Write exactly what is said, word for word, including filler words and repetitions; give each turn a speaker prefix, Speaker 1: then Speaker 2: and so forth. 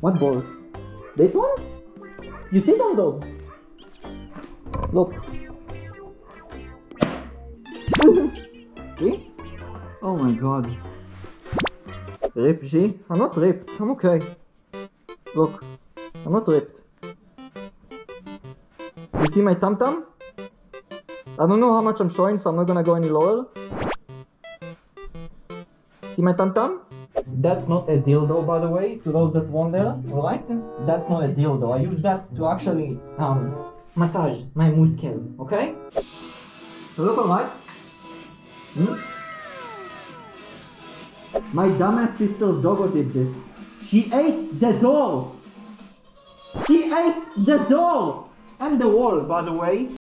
Speaker 1: What ball? This one? You sit on those. Look. See? Oh my god. Rip, G? I'm not ripped. I'm okay. Look. I'm not ripped. You see my tum tum? I don't know how much I'm showing, so I'm not gonna go any lower. See my tum tum? That's not a dildo, by the way, to those that wonder, alright? That's not a dildo. I use that to actually um massage my muscles, okay? So look alright? Hmm? My dumbass sister's doggo did this. She ate the door! She ate the door! And the wall, by the way.